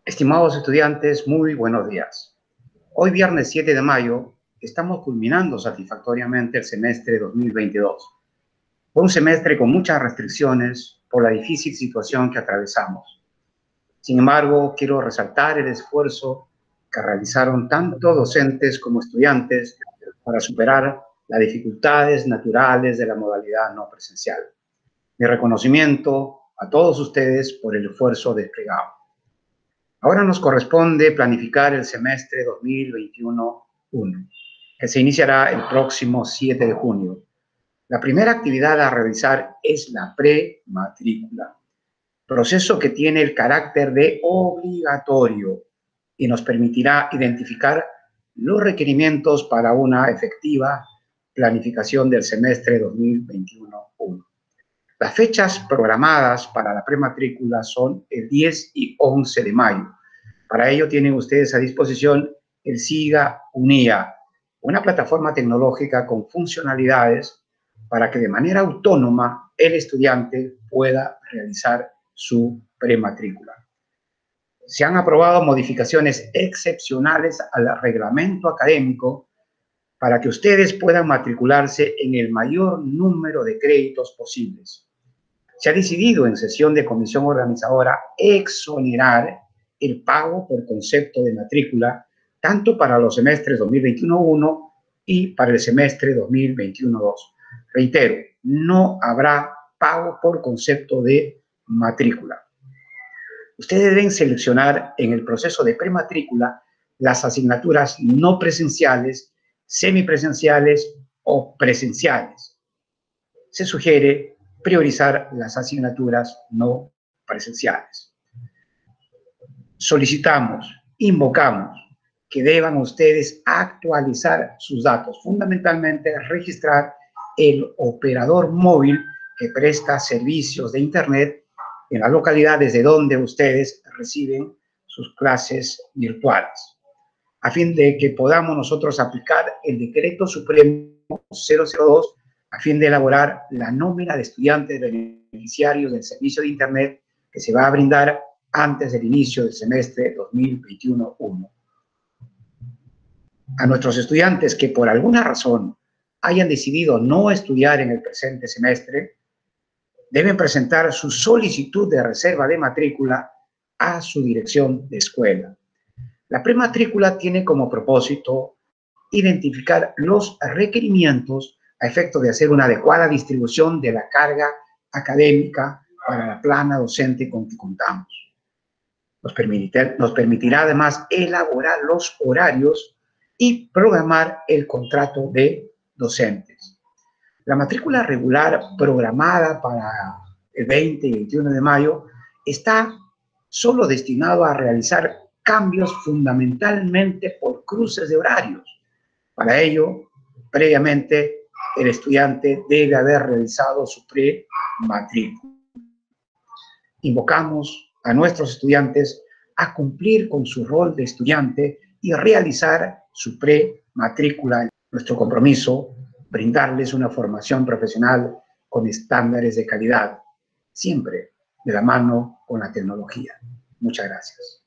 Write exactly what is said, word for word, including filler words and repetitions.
Estimados estudiantes, muy buenos días. Hoy, viernes siete de mayo, estamos culminando satisfactoriamente el semestre dos mil veintidós. Fue un semestre con muchas restricciones por la difícil situación que atravesamos. Sin embargo, quiero resaltar el esfuerzo que realizaron tanto docentes como estudiantes para superar las dificultades naturales de la modalidad no presencial. Mi reconocimiento a todos ustedes por el esfuerzo desplegado. Ahora nos corresponde planificar el semestre dos mil veintiuno uno, que se iniciará el próximo siete de junio. La primera actividad a realizar es la prematrícula, proceso que tiene el carácter de obligatorio y nos permitirá identificar los requerimientos para una efectiva planificación del semestre dos mil veintiuno uno. Las fechas programadas para la prematrícula son el diez y once de mayo. Para ello tienen ustedes a disposición el SIGA UNIA, una plataforma tecnológica con funcionalidades para que de manera autónoma el estudiante pueda realizar su prematrícula. Se han aprobado modificaciones excepcionales al reglamento académico para que ustedes puedan matricularse en el mayor número de créditos posibles. Se ha decidido en sesión de comisión organizadora exonerar el pago por concepto de matrícula tanto para los semestres dos mil veintiuno uno y para el semestre dos mil veintiuno dos. Reitero, no habrá pago por concepto de matrícula. Ustedes deben seleccionar en el proceso de prematrícula las asignaturas no presenciales, semipresenciales o presenciales. Se sugiere priorizar las asignaturas no presenciales. Solicitamos, invocamos que deban ustedes actualizar sus datos, fundamentalmente registrar el operador móvil que presta servicios de Internet en la localidad desde donde ustedes reciben sus clases virtuales, a fin de que podamos nosotros aplicar el Decreto Supremo cero cero dos a fin de elaborar la nómina de estudiantes beneficiarios del servicio de Internet que se va a brindar antes del inicio del semestre dos mil veintiuno uno. A nuestros estudiantes que por alguna razón hayan decidido no estudiar en el presente semestre, deben presentar su solicitud de reserva de matrícula a su dirección de escuela. La prematrícula tiene como propósito identificar los requerimientos a efecto de hacer una adecuada distribución de la carga académica para la plana docente con que contamos. Nos permitirá, nos permitirá además elaborar los horarios y programar el contrato de docentes. La matrícula regular programada para el veinte y veintiuno de mayo está solo destinado a realizar cambios fundamentalmente por cruces de horarios. Para ello, previamente, el estudiante debe haber realizado su prematrícula. Invocamos a nuestros estudiantes a cumplir con su rol de estudiante y realizar su prematrícula. Nuestro compromiso, brindarles una formación profesional con estándares de calidad, siempre de la mano con la tecnología. Muchas gracias.